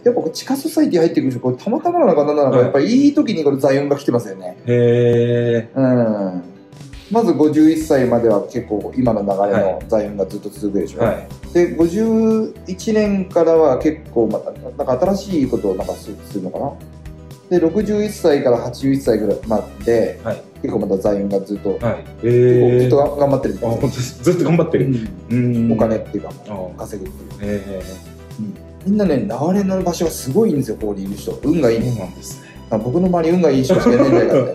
やっぱ地下ソサイティ入ってくる人、これたまたまなのかなんなのか、やっぱりいい時にこれ財運が来てますよね。 へえ。 まず51歳までは結構今の流れの財運がずっと続くでしょ。で、51年からは結構また、なんか新しいことをなんかするのかな。で、61歳から81歳ぐらいまで、結構また財運がずっと、ずっと頑張ってる。 ずっと頑張ってる。 お金っていうか、稼ぐっていう。みんなね、流れの場所がすごいんですよ、ここにいる人。運がいい。 そうなんですね。 僕の周り運がいい人しかいないんじゃないかって。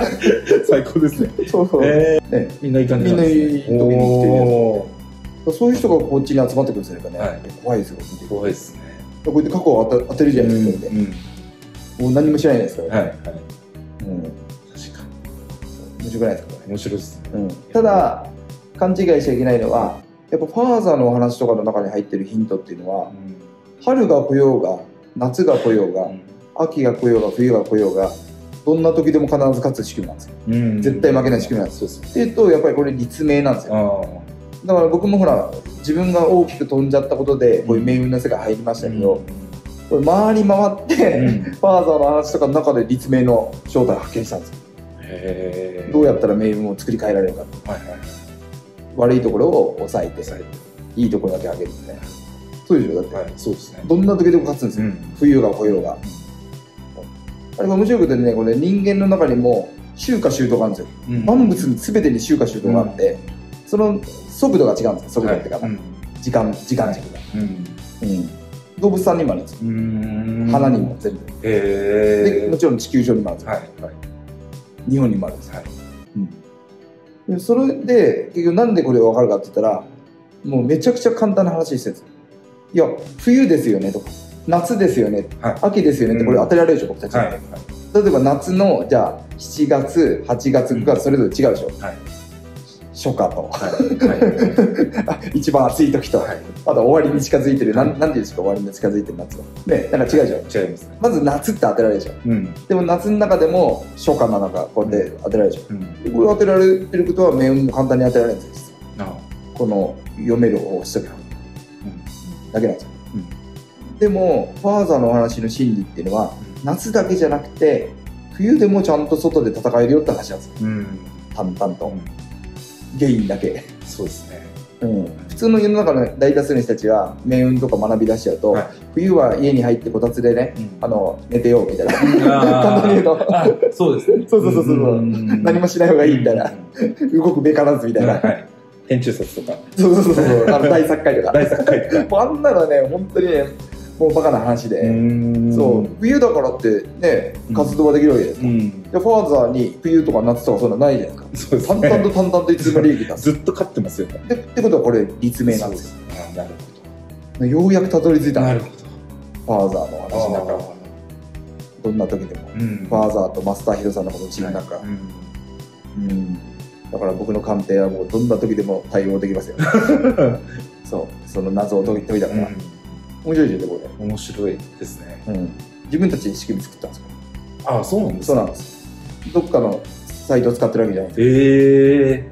最高ですね。 そうそう。 みんないい感じみんないい時に来てるやつ。そういう人がこっちに集まってくるんですよね。怖いですよ、見て。 怖いですね。 こうやって過去を当てるじゃないですか。もう何も知らないですから。確かに。面白くないですか。 面白いです。 ただ、勘違いしちゃいけないのは、やっぱファーザーのお話とかの中に入ってるヒントっていうのは、春が来ようが、夏が来ようが、秋が来ようが、冬が来ようが、どんな時でも必ず勝つ仕組みなんですよ。絶対負けない仕組みなんですよ。っていうと、やっぱりこれ立命なんですよ。だから僕もほら、自分が大きく飛んじゃったことで、こういう命運の世界入りましたけど、これ回り回って、ファーザーの話とかの中で立命の正体を発見したんですよ。どうやったら命運を作り変えられるか。悪いところを抑えて、いいところだけ上げるみたいな。そうでしょ、だって。そうですね。どんな時でも勝つんですよ。冬が来ようが。あれが面白いことでね、これ人間の中にも秋夏秋冬があるんですよ。万物に全てに秋夏秋冬があって、その速度が違うんですよ。速度っていうか、時間軸が。動物さんにもあるんですよ。花にも全部。で、もちろん地球上にもあるんですよ。日本にもあるんです。それで結局なんでこれが分かるかって言ったら、もうめちゃくちゃ簡単な話してるんですよ。いや、冬ですよねとか、夏ですよね、秋ですよねってこれ当てられるでしょ、僕たち。例えば夏のじゃあ7月8月9月それぞれ違うでしょ。初夏と一番暑い時と、あと終わりに近づいてる、なんていうんですか、終わりに近づいてる夏はね、なんか違うじゃん。違います。まず夏って当てられるでしょ。でも夏の中でも初夏なのかこうやって当てられるでしょ。これ当てられてることは命運も簡単に当てられるんです。この読める方をしとけばだけなんですよ。でもファーザーのお話の真理っていうのは、夏だけじゃなくて冬でもちゃんと外で戦えるよって話なんですよ。淡々と。原因だけ。そうですね。普通の世の中の大多数の人たちは命運とか学び出しちゃうと、冬は家に入ってこたつでね、寝てようみたいな簡単に言うと、そうですね。そう何もしない方がいいみたいな、動くべからずみたいな。天中殺とか。そう大殺界とか。大殺界とか。あんなのはね、本当にね、もうバカな話で、そう冬だからってね活動はできるわけですか。ファーザーに冬とか夏とかそういうのないじゃないですか。淡々といつでも利益出す。ずっと勝ってますよね。ってことはこれ立命なんですよ。なるほど。ようやくたどり着いた。なるほど。ファーザーの話なんかどんな時でもファーザーとマスターヒロさんのことを知る中、だから僕の鑑定はもうどんな時でも対応できますよ。そうその謎を解いたから。面白いですよね、これ。面白いですね。自分たちで仕組み作ったんですよ。ああ、そうなんですか。そうなんです。どっかのサイトを使ってるわけじゃないです。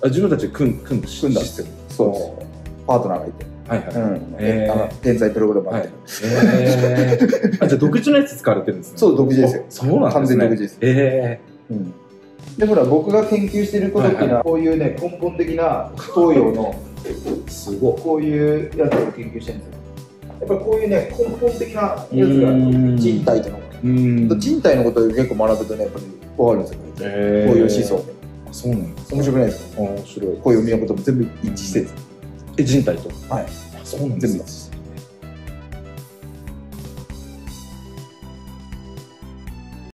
自分たちで組んだシステム。そうです。パートナーがいて。天才プログラマーみたいな。じゃあ独自のやつ使われてるんですね。そう、独自ですよ。そうなんですね。完全に独自です。で、ほら、僕が研究していることっていうのは、こういうね、根本的な東洋の、すごい、こういうやつを研究してるんですよ。やっぱりこういうね、根本的なやつが人体との人体のことを結構学ぶとね、やっぱり分かるんですよ、こういう思想で。そうなんですか。面白くないですか。面白い。こういう読みのことも全部一致してるんです。人体と。はい。そうなんです。